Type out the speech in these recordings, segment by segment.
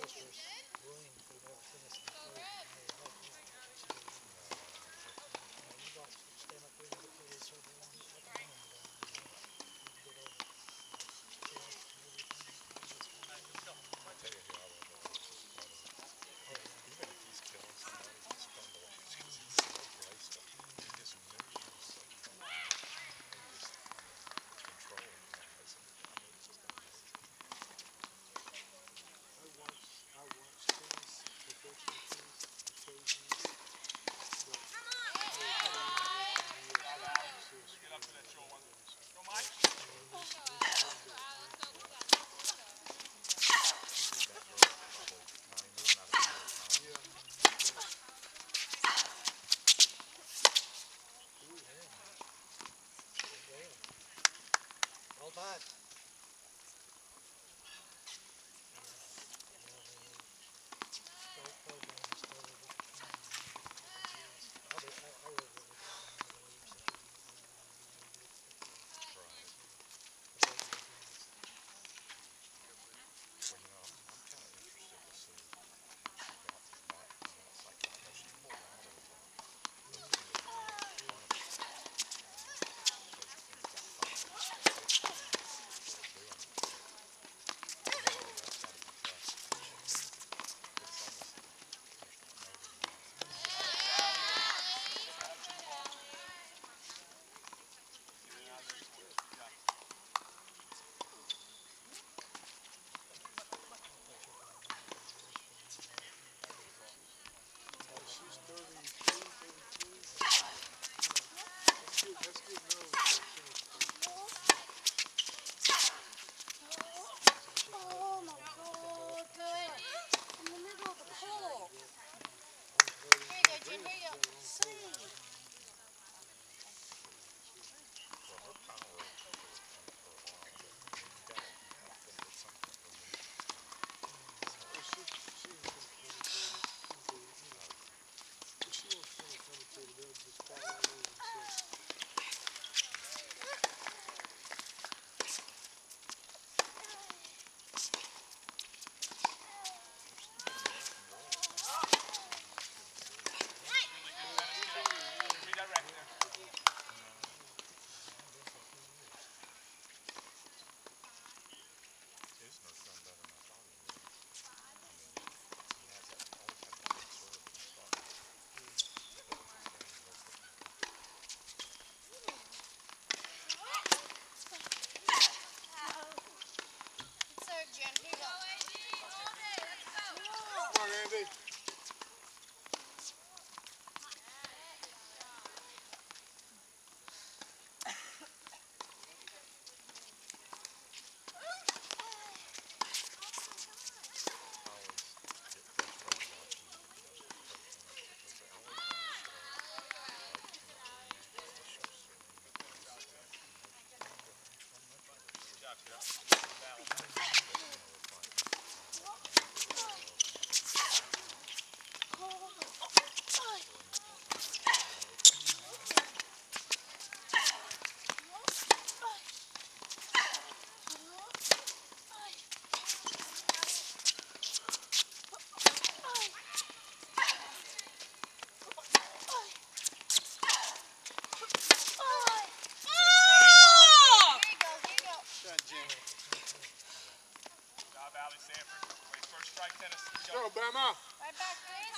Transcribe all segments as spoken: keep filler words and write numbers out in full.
Go, Bama. Right back, Grace.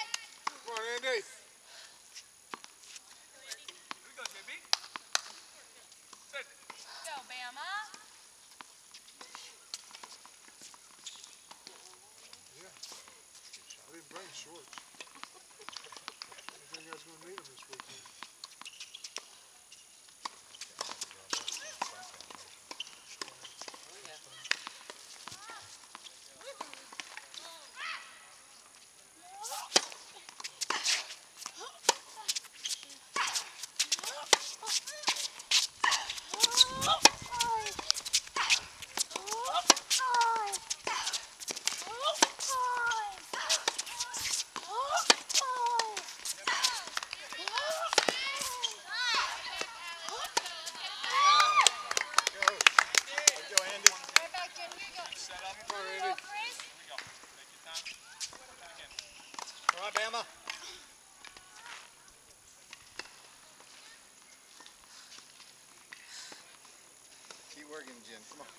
Come on, Andy. Here we go, J B. Sit. Go, Bama. Yeah. I didn't bring shorts. I think I was going to need them this weekend. Bama. Keep working, Jim. Come on.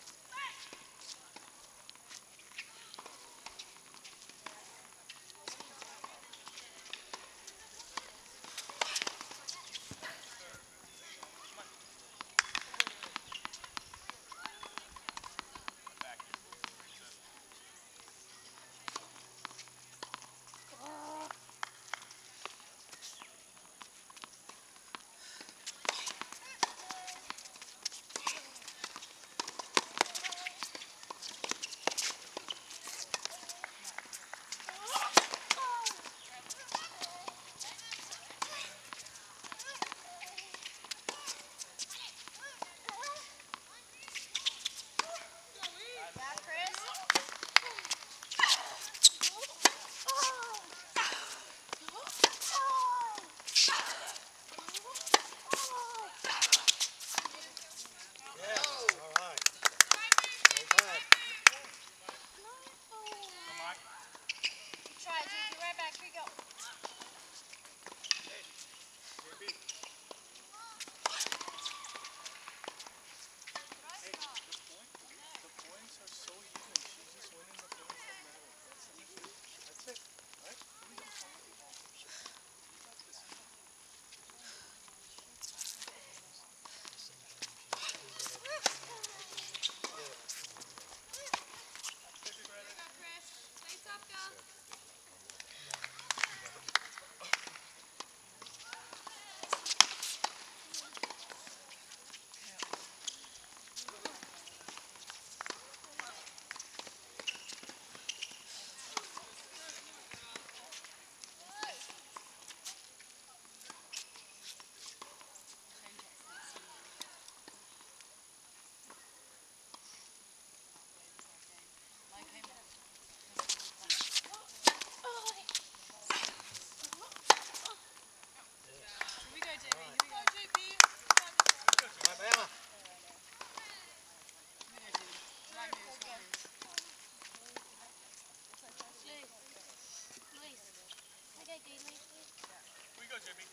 We go, Jimmy.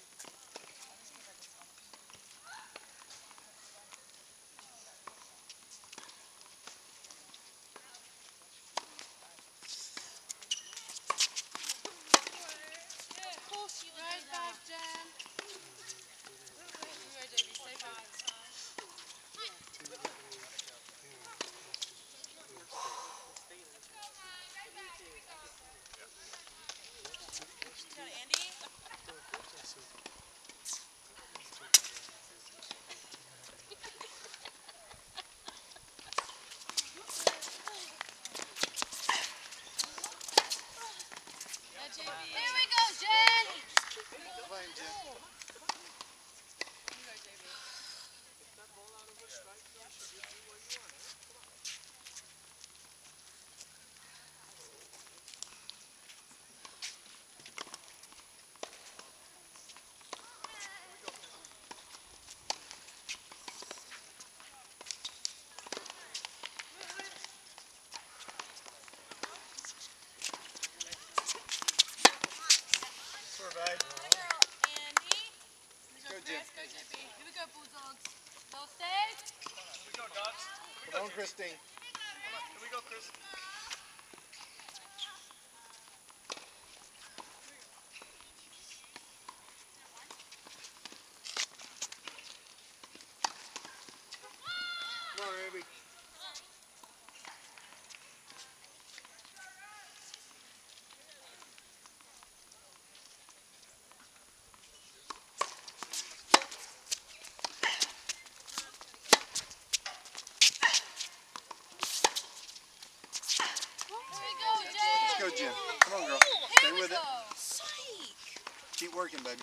Right back, Jen. Here, J B, stay back. You got Andy? Yeah, J B. Here we go, Jen! Playing, Jim. Here we go, J B. Swear, babe. Andy. Here we Go, go, Jim. Chris. Go, J B. Here we go, Bulldogs. They'll stay. Here we go, dogs. Here we Come go, on, Christine. Here we go, Chris. Come on, Abby. Here we go, Jen. Let's go, Jim. Come on, girl. Stay Here we with it. go. Keep working, baby.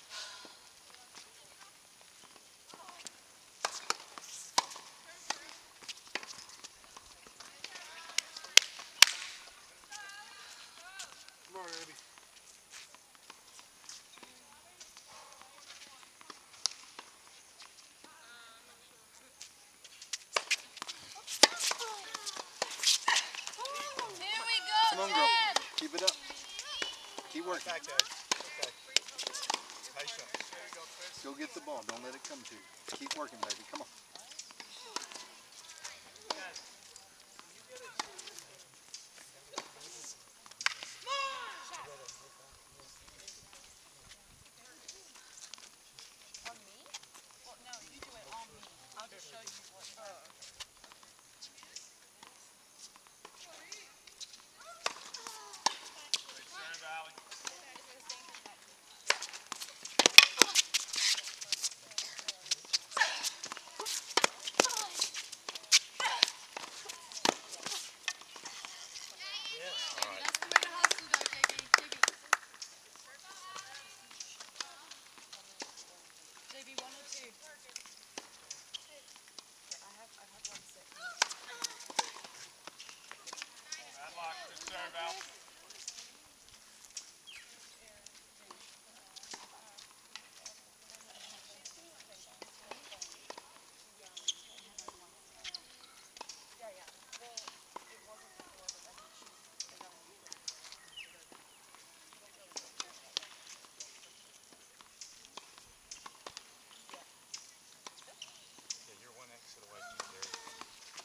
Come on, Abby. Here we go, Come on, girl. Jen. Keep it up. Keep working. Back there. Okay. Patient. There you go, Chris. Go get the ball. Don't let it come to you. Keep working, baby. Come on. On me? Well, no, you do it on me. I'll just show you what. Oh. Great serve, Allie. That's the way to hustle, though, J B. J B. J B, one or two. Bad luck. Good serve, Al. Yeah, you're one exit away from the Dairy Queen.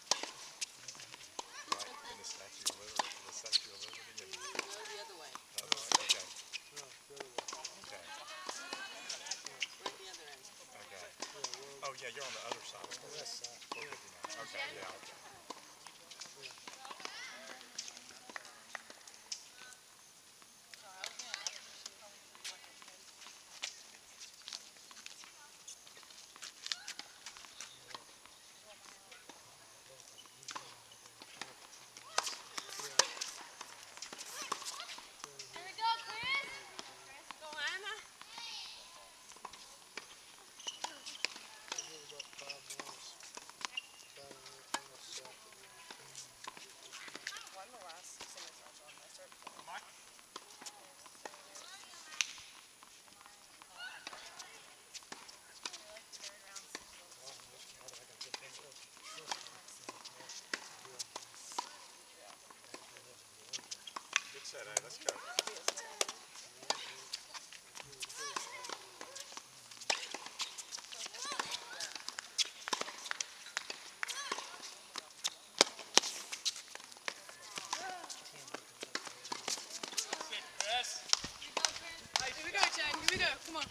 Right, in the Statue of Liberty, the Statue of Liberty. And Go the other way. the other one? Okay. No, the other way. Okay. We're at the other end. Okay. Yeah, well, Oh, yeah, you're on the other side. that's that. four fifty-nine. Okay, yeah, okay. Here we go, Chris. Go, Anna. It was about five minutes. Five minutes, almost south of here. One the last singers match on my start. Mike? Good set, eh? Let's go. Chris. Here we go, Jen. Here we go. Come on.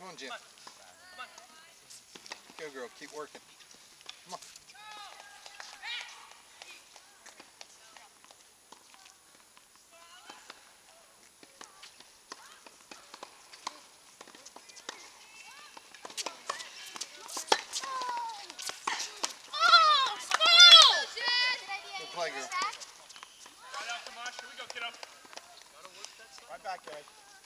Come on, Jim. Come on. Come on. Go, girl. Keep working. Come on. Good play, girl. Right out, Tomash. Here we go, kiddo. Right back, Ed.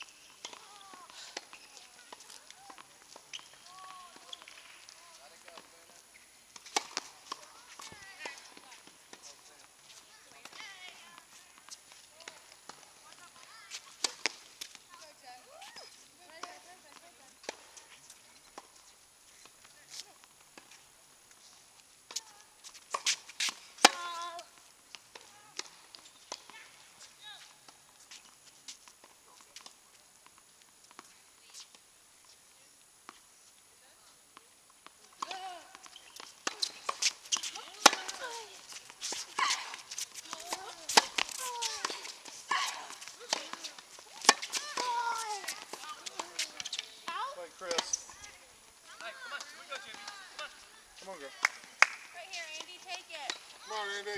Play, Chris. Hey, come on. Here we go, Jimmy. Come on. Come on, girl. Right here, Andy, take it. Come on, Andy.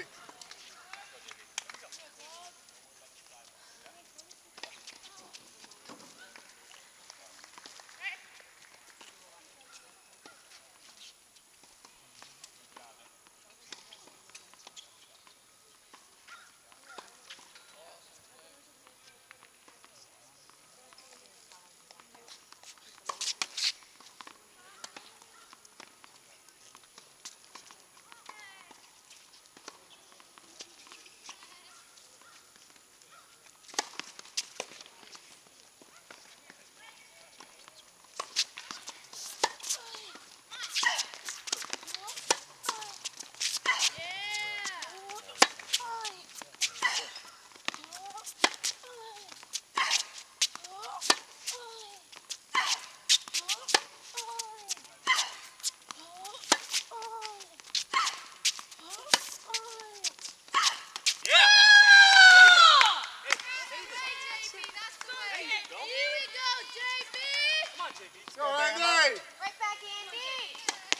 Go, Andy! Right back, Andy.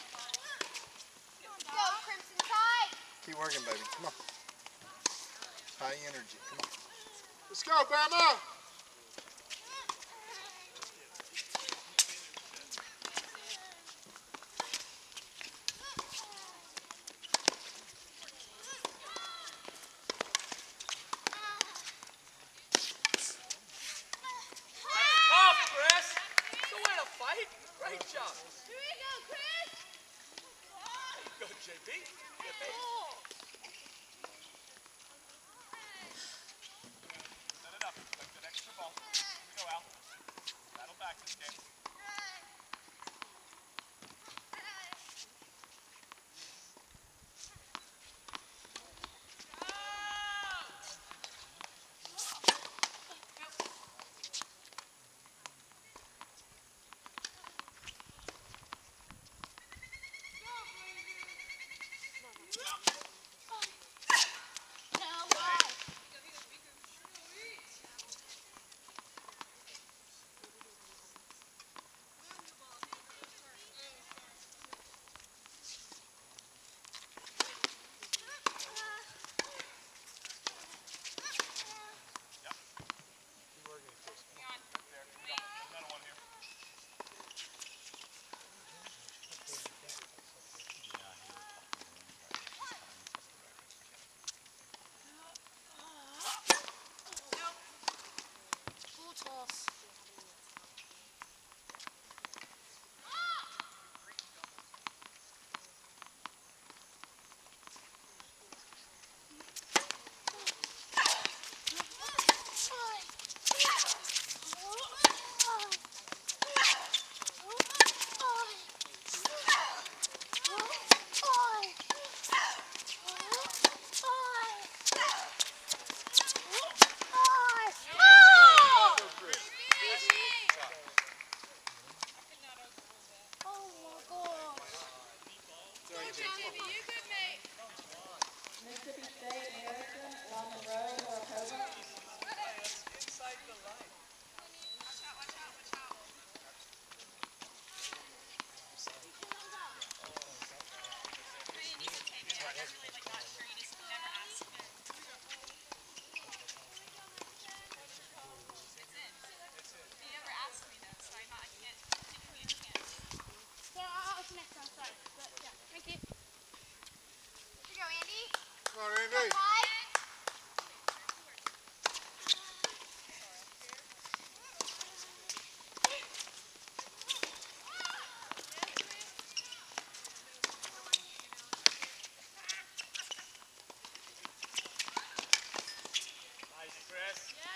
Go, Crimson Tide. Keep working, baby. Come on. High energy. Come on. Let's go, Bama! Off, Chris. It's the way to fight. Great job. Here we go, Chris. There you go, J B. Yeah, baby. Set it up. Like that extra ball. Here we go, Al. Battle back this game.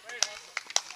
Great hustle.